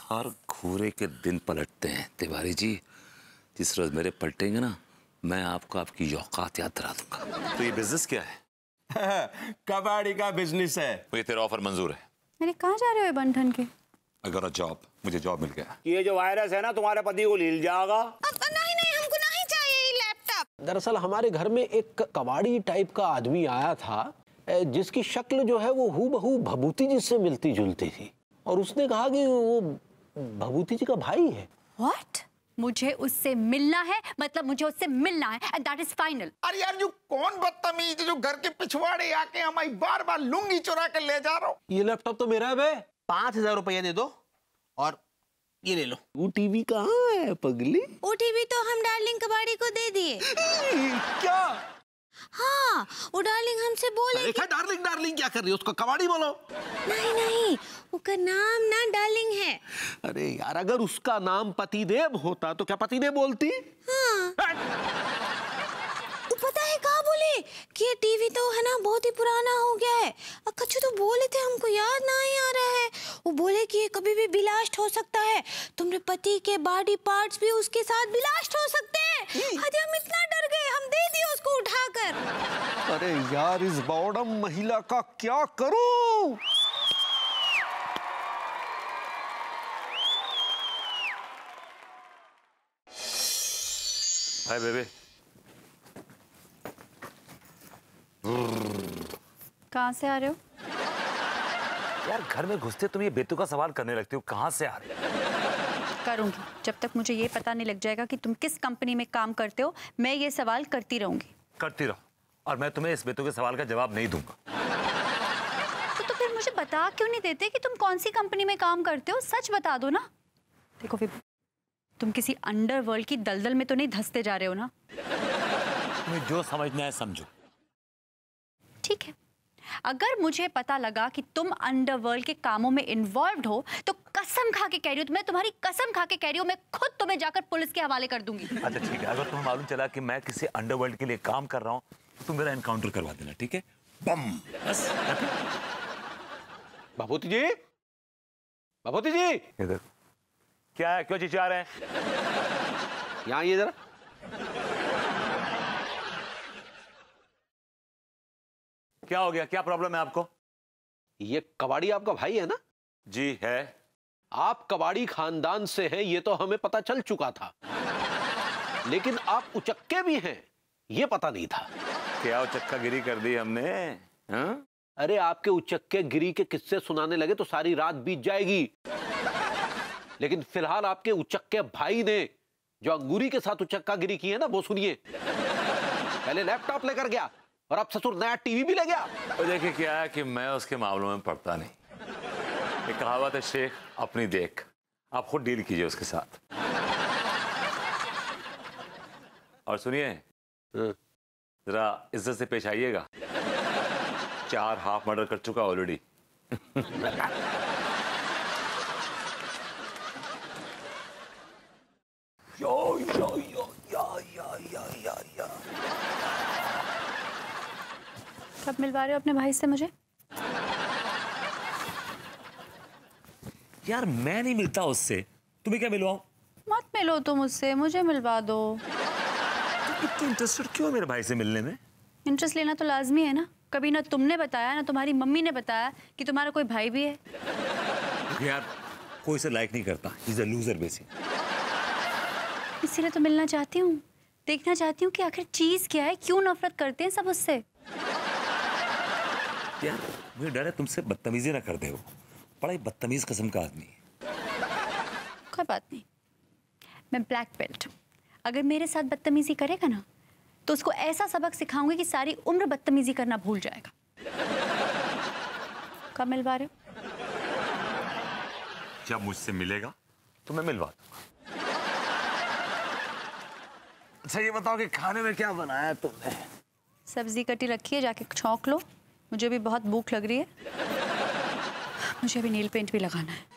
हर घूरे के दिन पलटते हैं तिवारी जी। जिस रोज मेरे पलटेंगे ना, मैं आपको आपकी औकात याद दिला दूंगा। तो ये बिजनेस क्या है? कबाड़ी का बिजनेस है। मुझे तेरा ऑफर मंजूर है। अरे कहाँ जा रहे हो बंधन के? अगर जॉब, मुझे जॉब मिल गया। ये जो वायरस है ना, तुम्हारे पति को हिल जाएगा। नहीं, हमको नहीं चाहिए ये लैपटॉप। दरअसल हमारे घर में एक कबाड़ी टाइप का आदमी आया था, जिसकी शक्ल जो है वो हूबहू भभूति जी से मिलती जुलती थी, और उसने कहा कि वो भभूति जी का भाई है। What? मुझे उससे मिलना है, मतलब मुझे उससे मिलना है, and that is final। अरे यार, जो कौन बदतमीज जो घर के पिछवाड़े आके हमारी बार बार लुंगी चुरा के ले जा रहा हो। ये लैपटॉप तो मेरा है बे। 5,000 रुपया दे दो और ये ले लो। वो टीवी कहाँ है पगली? वो टीवी तो हम डार्लिंग कबाड़ी को दे दिए। क्या? हाँ, वो डार्लिंग हमसे बोले। अरे क्या डार्लिंग डार्लिंग क्या कर रही हो? उसको कबाड़ी बोलो। नहीं, उसका नाम ना डार्लिंग है। अरे यार, अगर उसका नाम पतिदेव होता तो क्या पतिदेव बोलती? हाँ। पता है कहाँ बोले कि ये टीवी तो है ना बहुत ही पुराना हो गया है। कच्चू तो बोले थे, हमको याद नहीं आ रहा है। वो बोले कि ये कभी भी ब्लास्ट हो सकता है, तुम्हारे पति के बॉडी पार्ट्स भी उसके साथ ब्लास्ट हो सकते हैं। अरे हम इतना डर गए, हम दे दिए उसको उठाकर। अरे यार, इस बॉडम महिला का क्या करूं? Hi baby. कहाँ से आ रहे हो? यार घर में घुसते तुम ये बेतुका सवाल करने लगती हो, कहाँ से आ रहे हो? करूंगी, जब तक मुझे ये पता नहीं लग जाएगा कि तुम किस कंपनी में काम करते हो, मैं ये सवाल करती रहूंगी। करती रहो, और मैं तुम्हें इस बेतुके सवाल का जवाब नहीं दूंगा। तो फिर मुझे बता क्यों नहीं देते कि तुम कौन सी कंपनी में काम करते हो? सच बता दो ना। देखो फिर तुम किसी अंडरवर्ल्ड की दलदल में तो नहीं धंसते जा रहे हो ना? तुम्हें जो समझना है समझो। ठीक है, अगर मुझे पता लगा कि तुम अंडरवर्ल्ड के कामों में इन्वॉल्व्ड हो, तो कसम खा के कह रही हूँ, मैं तुम्हारी कसम खा के कह रही हूँ, मैं खुद तुम्हें जाकर पुलिस के हवाले कर दूंगी। अच्छा ठीक है, अगर तुम्हें मालूम चला कि मैं किसी अंडरवर्ल्ड के लिए काम कर रहा हूँ, तो तुम मेरा एनकाउंटर करवा देना, ठीक है? बम। बस। भभूति जी, भभूति जी, इधर क्या है? क्यों चिल्ला रहे हैं? यहाँ ये जरा। क्या हो गया? क्या प्रॉब्लम है आपको? ये कबाड़ी आपका भाई है ना? जी है। आप कबाड़ी खानदान से हैं, ये तो हमें पता चल चुका था, लेकिन आप उचक्के भी हैं, ये पता नहीं था। क्या उचक्का गिरी कर दी हमने? हाँ? अरे आपके उचक्के गिरी के किस्से सुनाने लगे तो सारी रात बीत जाएगी, लेकिन फिलहाल आपके उचक्के भाई ने जो अंगूरी के साथ उचक्का गिरी की है ना, वो सुनिए। पहले लैपटॉप लेकर गया और अब ससुर नया टीवी भी ले गया। तो देखिए क्या है कि मैं उसके मामलों में पड़ता नहीं। एक कहावत है, शेख अपनी देख, आप खुद डील कीजिए उसके साथ। और सुनिए, जरा इज्जत से पेश आइएगा। 4 हाफ मर्डर कर चुका ऑलरेडी। कब मिलवा रहे हो अपने भाई से मुझे? यार मैं नहीं मिलता उससे, तुम्हें क्या मिलवाऊं? मत मिलो तुम उससे, मुझे मिलवा दो। तो इतने इंटरेस्टेड क्यों है मेरे भाई से मिलने में? इंटरेस्ट लेना तो लाजमी है ना। कभी ना तुमने बताया ना तुम्हारी मम्मी ने बताया कि तुम्हारा कोई भाई भी है। यार कोई इसे लाइक नहीं करता, he is a loser basic. इसीलिए तो मिलना चाहती हूँ, देखना चाहती हूँ कि आखिर चीज क्या है, क्यों नफरत करते हैं सब उससे। यार मुझे डर है तुमसे बदतमीजी ना कर दे, वो बड़ा ही बदतमीज किस्म का आदमी है। कोई बात नहीं, मैं ब्लैक बेल्ट हूँ। अगर मेरे साथ बदतमीजी करेगा ना, तो उसको ऐसा सबक सिखाऊंगी कि सारी उम्र बदतमीजी करना भूल जाएगा। कब मिलवा रहे हो? जब मुझसे मिलेगा तो मैं मिलवा दूंगा। अच्छा ये बताओ कि खाने में क्या बनाया तुमने? सब्जी कटी रखी है, जाके छौंक लो। मुझे भी बहुत भूख लग रही है। मुझे भी नील पेंट भी लगाना है।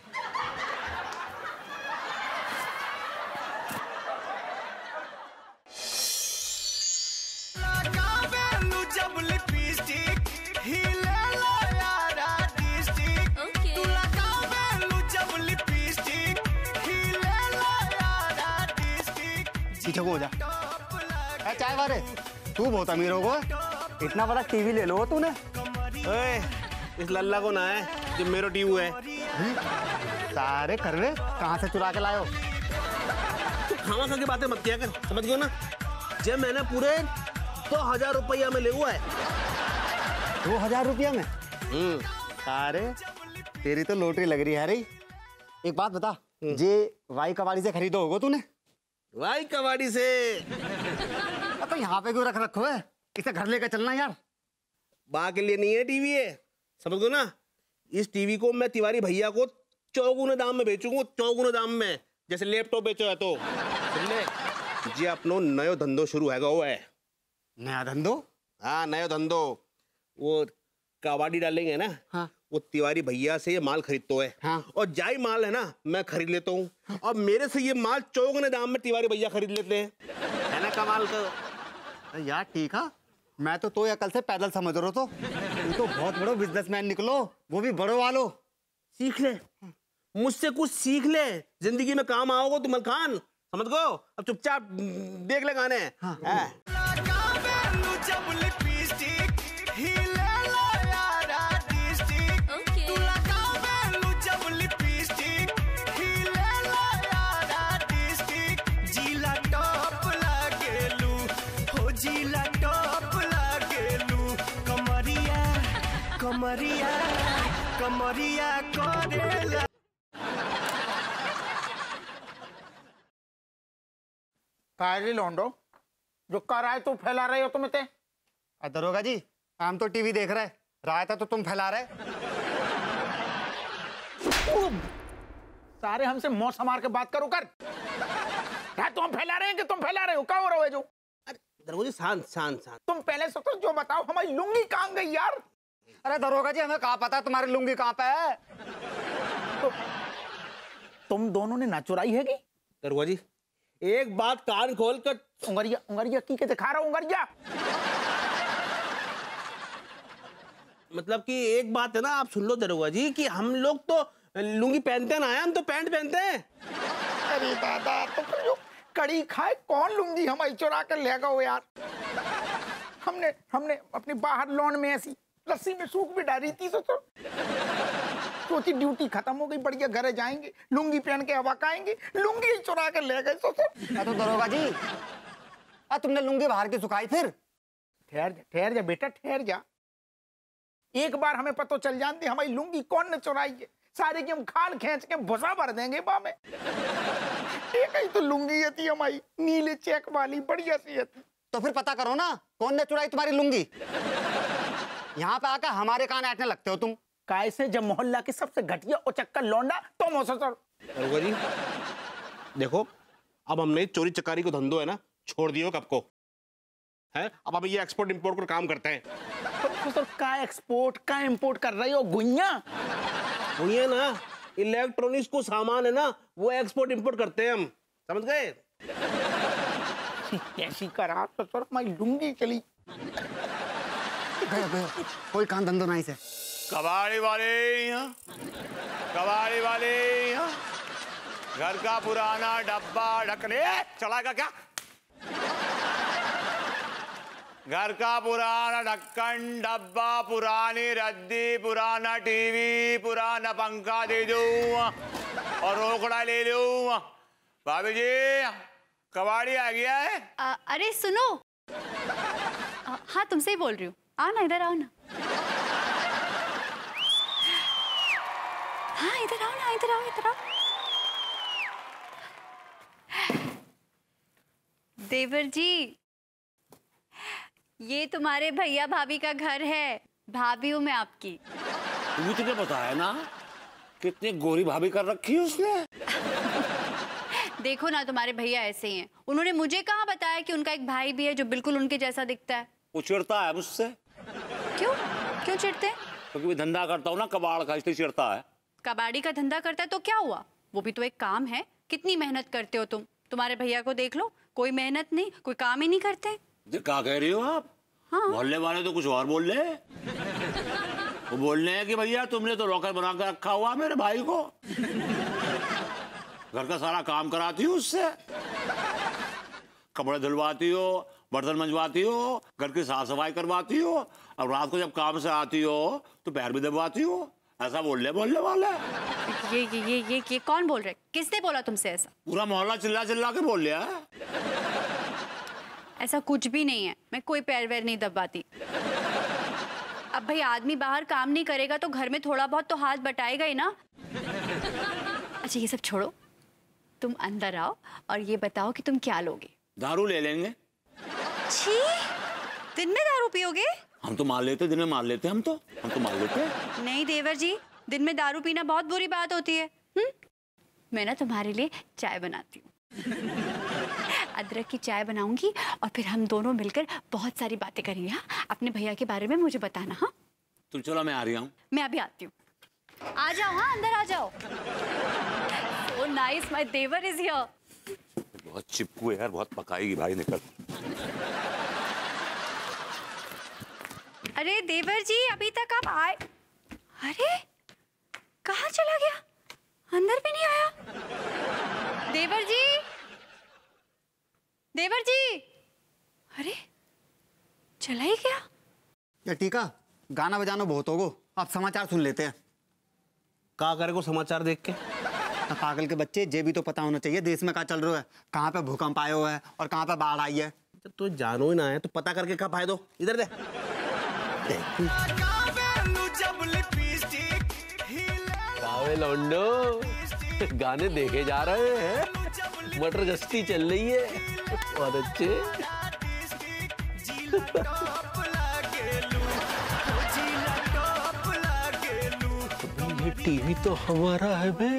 पीछे को हो जा। चाय वाले तू बहुत अमीर होगा, इतना बड़ा टीवी ले लो तूने। ओए, इस लल्ला को ना है जो मेरो टीवी है। सारे करवे कहाँ से चुरा के लायो? तू खामा खा के बातें मत किया कर, समझ गयो ना? जब मैंने पूरे 2000 रुपया में ले हुआ है। 2000 रुपया में? सारे तेरी तो लॉटरी लग रही है रे। एक बात बता, जे वाई कबाड़ी से खरीदो होगा तूने? वाई कबाड़ी से? तो यहाँ पे क्यों रखो है? इसे घर लेकर चलना यार। बा के लिए नहीं है टीवी है, समझ गो ना? इस टीवी को मैं तिवारी भैया को चौगुने दाम में बेचूंगा, चौगुने दाम में, जैसे लैपटॉप बेचो है तो। सुन ले, जे अपनो नयो धंधो शुरू हैगा वो है। नया धंधो? हाँ, नयो धंधो। वो कबाड़ी डालेंगे ना। हाँ। वो तिवारी भैया से ये माल खरीदतो है। हाँ। और जाई माल है ना मैं खरीद लेता हूँ, और मेरे से ये माल चौगुने दाम में तिवारी भैया खरीद लेते हैं। है ना कमाल का? यार ठीक है, मैं तो ये कल से पैदल समझ रहा तो। तू तो बहुत बड़ो बिजनेसमैन निकलो, वो भी बड़ो वालो। सीख ले, मुझसे कुछ सीख ले, जिंदगी में काम आओगे तुम खान, समझ गो? अब चुपचाप देख ले गाने। हाँ। कमरिया कमरिया करेला। कायली लोंडो जो कर आए तो फैला रहे हो तुम इतने। दरोगा जी, हम तो टीवी देख रहे, राय था तो तुम फैला रहे। सारे हमसे मौसम मार के बात करो कर। क्या तुम फैला रहे हैं कि तुम फैला रहे हो? क्या हो रहा है जो? अरे दरोगा जी शांत शांत शांत। तुम पहले से तो जो बताओ, हमारी लुंगी कहाँ गई यार? अरे दरोगा जी, हमें कहाँ पता तुम्हारी लुंगी कहाँ पे है? तो तुम दोनों ने ना चुराई है कि? दरोगा जी एक बात कान खोल कर, उंगरिया उंगरिया की के दिखा रहा हूं उंगरिया। मतलब कि एक बात है ना, आप सुन लो दरोगा जी कि हम लोग तो लुंगी पहनते ना है, हम तो पैंट पहनते हैं। अरे दादा, तो फिर जो कड़ी खाए कौन लुंगी हमारी चुरा कर ले गए यार? हमने अपनी बाहर लॉन में ऐसी रस्सी में सूख भी डाली थी। सोची ड्यूटी खत्म हो गई, बढ़िया घर जाएंगे, लुंगी पहन के हवा खाएंगे, लुंगी चुरा के ले गए। तो दरोगा जी, तुमने लुंगी बाहर की सुखाई फिर? ठहर जा बेटा, ठहर जा। एक बार हमें पता चल जाती हमारी लुंगी कौन ने चुराई है, सारे की हम खाल खींच के भुसा भर देंगे बा में। एक ही तो लुंगी थी हमारी, नीले चेक वाली, बढ़िया सी थी। तो फिर पता करो ना कौन ने चुराई तुम्हारी लुंगी। यहाँ पे आकर हमारे कान ऐठने लगते हो तुम। कैसे जब मोहल्ला के सबसे घटिया और चक्कर लौंडा तुम हो सर। जी देखो, अब हमने चोरी चकारी को धंधो है ना छोड़ दियो कब को है। अब हम ये एक्सपोर्ट इंपोर्ट का काम करते हैं। तो का एक्सपोर्ट का इंपोर्ट कर रही हो? गुइया गुइया ना, इलेक्ट्रॉनिक्स को सामान है ना, वो एक्सपोर्ट इंपोर्ट करते हैं हम, समझ गए? ऐसी करा तो सर हमारी लुंगी चली। कोई काम धंधो नहीं से। कबाड़ी वाले यहाँ, कबाड़ी वाले यहाँ, घर का पुराना डब्बा ढकने चलाएगा क्या? घर का पुराना ढक्कन डब्बा, पुरानी रद्दी, पुराना टीवी, पुराना पंखा दे दूं और रोकड़ा ले लूं। भाभी जी कबाड़ी आ गया है। अरे सुनो, हाँ तुमसे ही बोल रही हूँ, आओ ना इधर आओ ना। हाँ इधर आओ ना, इधर आओ, इधर आओ। देवर जी, ये तुम्हारे भैया भाभी का घर है, भाभी हूँ मैं आपकी। तुम्हें तुझे बताया ना कितनी गोरी भाभी कर रखी है उसने। देखो ना तुम्हारे भैया ऐसे ही हैं। उन्होंने मुझे कहाँ बताया कि उनका एक भाई भी है जो बिल्कुल उनके जैसा दिखता है। वो चिढ़ता है मुझसे। क्यों क्यों चिढ़ते हैं? क्योंकि मैं धंधा करता हूँ ना कबाड़ का, इसलिए चिढ़ता है। कबाड़ी का धंधा करता है तो क्या हुआ, वो भी तो एक काम है। कितनी मेहनत करते हो तुम। तुम्हारे भैया को देख लो, कोई मेहनत नहीं, कोई काम ही नहीं करते। क्या कह रही हो आप? हाँ। मोहल्ले वाले तो कुछ और बोल रहे हैं। वो बोल रहे हैं कि भैया तुमने तो लॉकर बना कर रखा हुआ मेरे भाई को, घर का सारा काम कराती हूँ उससे। कपड़े धुलवाती हो, बर्तन मंजवाती हो, घर की साफ सफाई करवाती हो, और रात को जब काम से आती हो तो पैर भी दबाती हो। ऐसा बोलने वाले ये कौन बोल रहे? किसने बोला तुमसे ऐसा? पूरा मोहल्ला चिल्ला चिल्ला के बोल लिया है। ऐसा कुछ भी नहीं है, मैं कोई पैर वैर नहीं दबाती। अब भाई आदमी बाहर काम नहीं करेगा तो घर में थोड़ा बहुत तो हाथ बटाएगा ही ना। अच्छा ये सब छोड़ो, तुम अंदर आओ और ये बताओ कि तुम क्या लोगे? दारू ले लेंगे। छी, दिन में दारू पियोगे? हम तो मार लेते, दिन में मार लेते, हम तो मार लेते। नहीं देवर जी, दिन में दारू पीना बहुत बुरी बात होती है। मैं ना तुम्हारे लिए चाय बनाती हूँ। अदरक की चाय बनाऊंगी और फिर हम दोनों मिलकर बहुत सारी बातें करेंगे। हाँ, अपने भैया के बारे में मुझे बताना। हाँ तुम चलो, मैं आ रही हूँ। मैं अभी आती हूँ। आ जाओ, हाँ अंदर आ जाओ। So nice, my they were is here. बहुत चिपकू है यार, बहुत पकाएगी भाई, निकल। अरे देवर जी, अभी तक आप आए? अरे कहाँ चला गया? अंदर भी नहीं आया। देवर जी, देवर जी, अरे चला ही गया। या टीका, गाना बजाना बहुत होगो, आप समाचार सुन लेते हैं। क्या करेगो समाचार देख के? पागल के बच्चे, ये भी तो पता होना चाहिए देश में क्या चल रहा है, कहाँ पे भूकंप आया हुआ है और कहाँ पे बाढ़ आई है। तो जानो ही ना है तो पता करके क्या फायदो? इधर दे। कावे लौंडो, गाने देखे जा रहे हैं, मटर गश्ती चल रही है। बहुत अच्छे। ये टीवी तो हमारा है बे।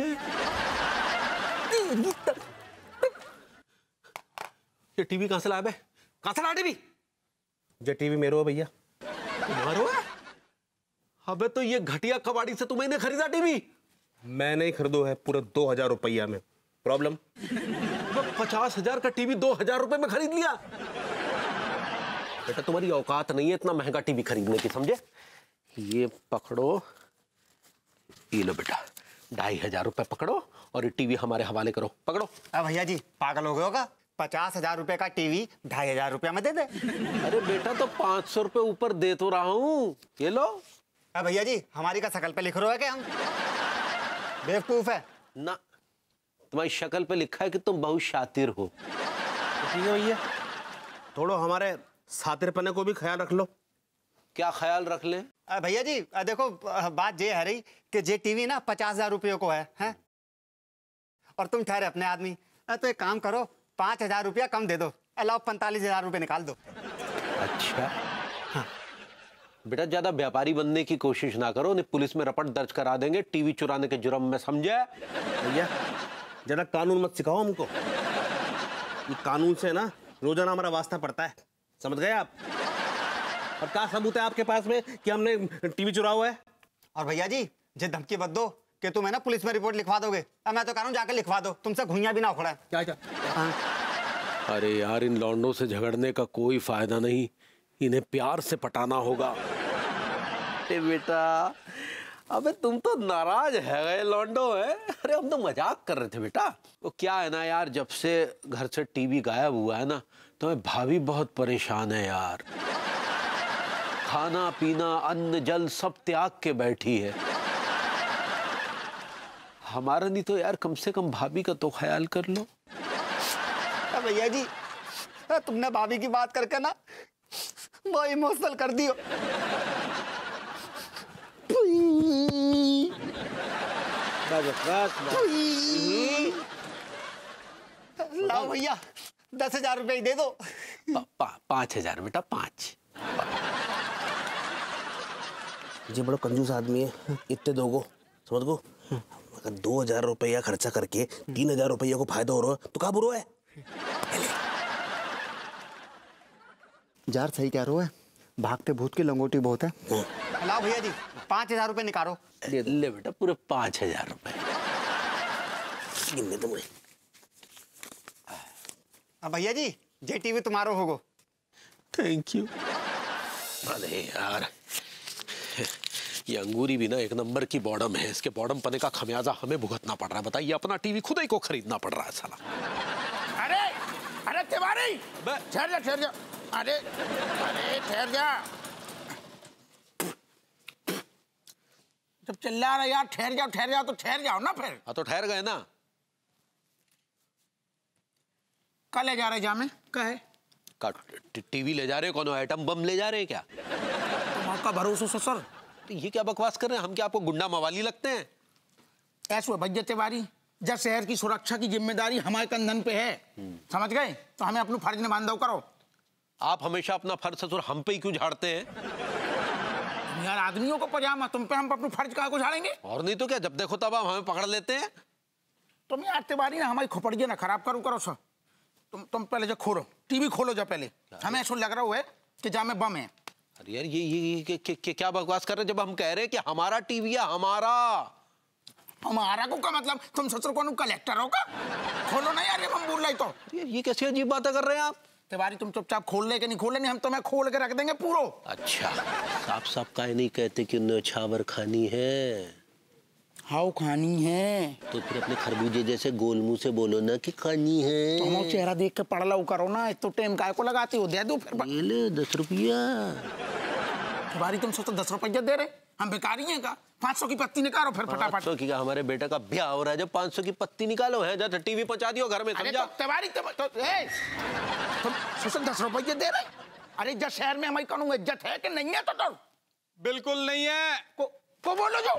ये टीवी कहां से लाया बे? कहां से लाया टीवी? ये टीवी मेरो है भैया। तुम्हारो है? अबे तो ये घटिया कबाड़ी से तुम्हें खरीदा टीवी? मैं नहीं खरीदो है, पूरे 2000 रुपया में। प्रॉब्लम? 50,000 का टीवी 2000 रुपए में खरीद लिया? बेटा तुम्हारी औकात नहीं है इतना महंगा टीवी खरीदने की, समझे? ये पकड़ो, ये लो बेटा, 2500 रुपए पकड़ो और ये टीवी हमारे हवाले करो। पकड़ो। भैया जी पागल हो गए होगा, 50,000 रुपए का टीवी 2500 रुपया में दे दे। अरे बेटा तो 500 रुपए ऊपर दे तो रहा हूँ, ये लो। भैया जी हमारी का शकल पे लिख रहे हो क्या? हम बेवकूफ है ना, तुम्हारी शक्ल पे लिखा है कि तुम बहुत शातिर हो। ठीक है भैया, थोड़ा हमारे सातिरपने को भी ख्याल रख लो। क्या ख्याल रख ले? भैया जी देखो, बात ये है रही कि जे टीवी ना 50,000 रुपयों को है और तुम ठहरे अपने आदमी। तो एक काम करो, 5,000 रुपया कम दे दो, अलाउ 45,000 रुपये निकाल दो। अच्छा हाँ। बेटा ज्यादा व्यापारी बनने की कोशिश ना करो, नहीं पुलिस में रपट दर्ज करा देंगे टीवी चुराने के जुर्म में, समझे? भैया जरा कानून मत सिखाओ हमको, ये कानून से ना रोजाना हमारा वास्ता पड़ता है, समझ गए आप? और क्या सबूत है आपके पास में कि हमने टीवी चुरा हुआ है? और भैया जी जे धमकी मत दो कि तुम है ना पुलिस में रिपोर्ट लिखवा दोगे। मैं तो कह रहा हूँ जाकर लिखवा दो, तुमसे घुइयां भी ना उखड़ा है। क्या? अरे यार इन लौंडों से झगड़ने का कोई फायदा नहीं, इन्हें प्यार से पटाना होगा। अरे बेटा, अबे तुम तो नाराज है गए लौंडो है। अरे हम तो मजाक कर रहे थे बेटा। वो क्या है ना यार, जब से घर से टीवी गायब हुआ है ना, तो भाभी बहुत परेशान है यार। खाना पीना अन्न जल सब त्याग के बैठी है। हमारा नहीं तो यार कम से कम भाभी का तो ख्याल कर लो। भैया जी तुमने भाभी की बात करके ना वो इमोशनल कर दियो। लाओ भैया 10,000 रुपए दे दो। 5,000 बेटा, 5। जी बड़ा कंजूस आदमी है, इतने दोगो समझ गो। अगर 2,000 रुपया खर्चा करके 3,000 रुपया को फायदा हो रहा है तो क्या बुरा है? यार सही कह रहे हो है, भागते भूत की लंगोटी बहुत है। लाओ भैया जी 5,000 रुपए निकालो। ले बेटा पूरे 5,000 रुपए। भैया जी जे टीवी तुम्हारा होगो। Thank you. अरे यार ये अंगूरी भी ना एक नंबर की बॉडम है, इसके बॉडम पने का खमियाजा हमें भुगतना पड़ रहा है। बताइए, अपना टीवी खुद ही को खरीदना पड़ रहा है साला। अरे अरे तिवारी ठहर जा ठहर जा। अरे अरे ठहर जा। जब चिल्ला रहा यार ठहर जाओ तो ठहर जाओ ना फिर। हाँ तो ठहर गए ना। कल ले जा रहे जामे का है? टीवी ले जा रहे हो? कौन आइटम बम ले जा रहे हैं क्या? तुम आपका भरोसा ससुर। तो ये क्या बकवास कर रहे हैं? हम क्या आपको गुंडा मवाली लगते हैं? ऐसे भैया तिवारी, जब शहर की सुरक्षा की जिम्मेदारी हमारे कंधन पे है, समझ गए? तो हमें अपना फर्ज निभाना दो करो। आप हमेशा अपना फर्ज ससुर हम पे ही क्यों झाड़ते हैं? यार आदमियों को पजामा, तुम पे हम अपना फर्ज कहाँ को झाड़ेंगे? और नहीं तो क्या, जब देखो तब आप हमें पकड़ लेते हैं। तुम यार तिवारी ना हमारी खोपड़ियाँ ना खराब करो सर। तुम पहले जो खोलो टीवी खोलो जो पहले। हमें ऐसा लग रहा है कि जामे बम है। अरे यार ये क्या बकवास कर रहे हैं? जब हम कह रहे हैं कि हमारा टीवी है, हमारा को का मतलब तुम ससुर को कलेक्टर हो का? खोलो ना यार, हम बोल रहे तो। ये कैसी अजीब बातें कर रहे हैं आप? तिवारी तुम चुपचाप खोल ले कि नहीं खोल ले, नहीं हम तुम्हें खोल के रख देंगे पूरो। अच्छा, साफ काहे नहीं कहते कि न्योछावर खानी है? हाउ खानी है तो फिर अपने खरबूजे जैसे गोल मुंह से बोलो ना कि खानी है। तुम चेहरा देख के पढ़ लो करो ना, तो टाइम काय को लगाती हो? दे दो फिर। ये ले 10 रुपया। तिवारी तुम सोचो 10 रुपया दे रहे, हम भिखारी हैं का? 500 की पत्ती निकालो फिर फटाफट। 500 की का? हमारे बेटा का ब्याह हो रहा है, जब 500 की पत्ती निकालो है, जा टीवी पहुंचा दियो घर में, समझा? तिवारी तुम सोचो 10 रुपये दे रहे। अरे जब शहर में हमारी कानून इज्जत है कि नहीं है? तो बिल्कुल नहीं है। को बोलो जो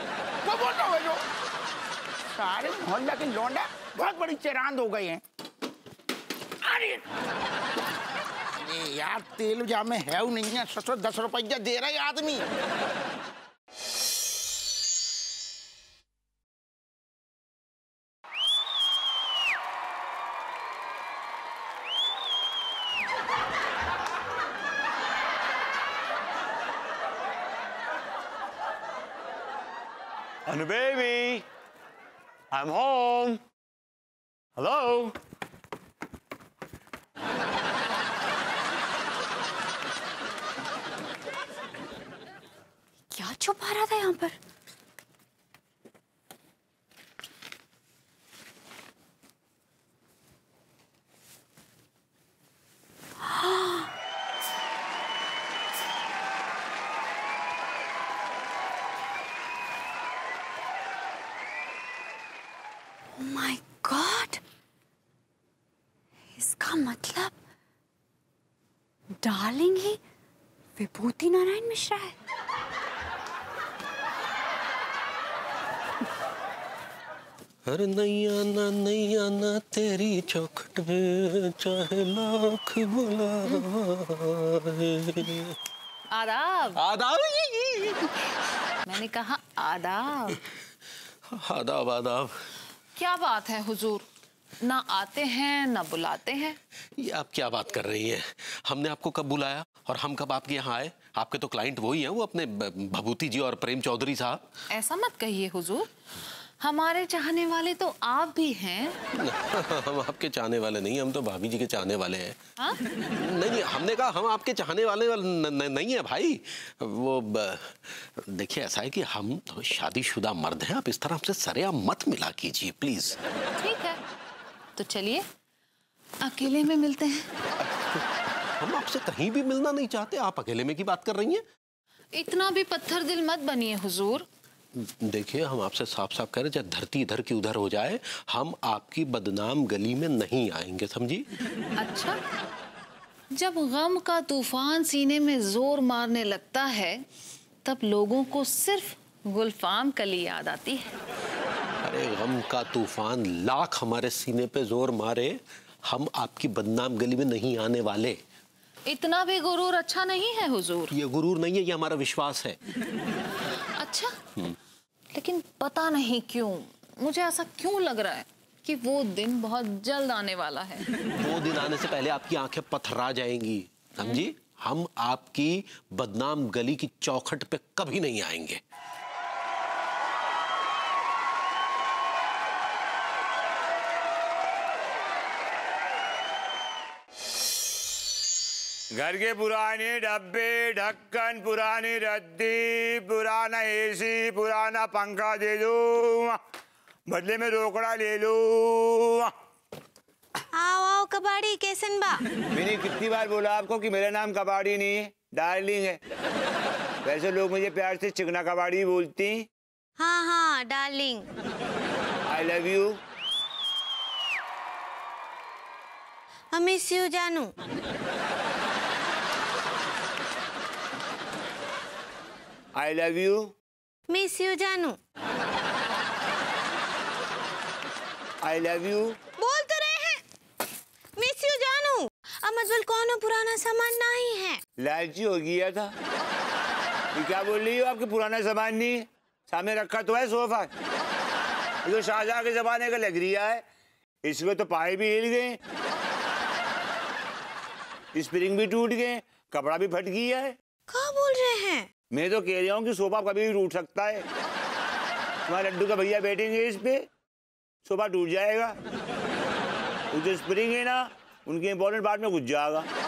सारे मोहल्ला के लौंडा बहुत बड़ी चेरांद हो गए हैं। अरे यार तेल जामे है नहीं है, 10 रुपया दे रहे आदमी। Anu baby, I'm home. Hello. क्या छुपा रहा था यहाँ पर? माय गॉड, इसका मतलब डार्लिंग ही विभूति नारायण मिश्रा है। अरे नहीं आना तेरी चौखट पे चाहे लाख बुलाए। आदाब। आदाब। मैंने कहा आदाब। आदाब। क्या बात है हुजूर, ना आते हैं ना बुलाते हैं। ये आप क्या बात कर रही हैं? हमने आपको कब बुलाया और हम कब आपके यहाँ आए? आपके तो क्लाइंट वही हैं, वो अपने भभूति जी और प्रेम चौधरी साहब। ऐसा मत कहिए हुजूर, हमारे चाहने वाले तो आप भी हैं। हम आपके चाहने वाले नहीं, हम तो भाभी जी के चाहने वाले हैं। हाँ? नहीं, हमने कहा हम आपके चाहने वाले नहीं है भाई। वो देखिए, ऐसा है कि हम तो शादीशुदा मर्द हैं, आप इस तरह हमसे सरेआम मत मिला कीजिए प्लीज। ठीक है, तो चलिए अकेले में मिलते हैं। हम आपसे कहीं भी मिलना नहीं चाहते, आप अकेले में की बात कर रही हैं? इतना भी पत्थर दिल मत बनिए हुजूर। देखिए, हम आपसे साफ साफ कह रहे हैं, चाहे धरती इधर की उधर हो जाए, हम आपकी बदनाम गली में नहीं आएंगे, समझी? अच्छा, जब गम का तूफान सीने में जोर मारने लगता है, तब लोगों को सिर्फ गुलफाम कली याद आती है। अरे गम का तूफान लाख हमारे सीने पे जोर मारे, हम आपकी बदनाम गली में नहीं आने वाले। इतना भी गुरूर अच्छा नहीं है हुजूर। ये गुरूर नहीं है, ये हमारा विश्वास है। अच्छा, लेकिन पता नहीं क्यों मुझे ऐसा क्यों लग रहा है कि वो दिन बहुत जल्द आने वाला है। वो दिन आने से पहले आपकी आंखें पथरा जाएंगी, समझी? हम आपकी बदनाम गली की चौखट पे कभी नहीं आएंगे। घर के पुराने डब्बे, ढक्कन, पुरानी रद्दी, पुराना एसी, पुराना पंखा दे दो, बदले में रोकड़ा ले लो। आओ कबाड़ी कैसन बा? मैंने कितनी बार बोला आपको कि मेरा नाम कबाड़ी नहीं है, डार्लिंग है। वैसे लोग मुझे प्यार से चिकना कबाड़ी बोलती। हाँ हाँ darling. I love you. I miss you जानू। I love you. Miss you जानू। I love you. बोल तो रहे हैं मिस यू जानू। अब मत बोल कौन पुराना सामान नहीं है। लालची हो गया था। ये क्या बोल रही हो? आपके पुराना सामान नहीं है, सामने रखा तो है सोफा। ये तो शाहजहां के जमाने का लग रहा है। इसमें तो पाए भी हिल गए, स्प्रिंग भी टूट गए, कपड़ा भी फट गया है। क्या बोल रहे हैं? मैं तो कह रहा हूँ कि सोफा कभी भी टूट सकता है। तुम्हारे लड्डू का भैया बैठेंगे इस पे, सोफा टूट जाएगा। वो जो स्प्रिंग है ना, उनके इंपॉर्टेंट पार्ट में घुस जाएगा।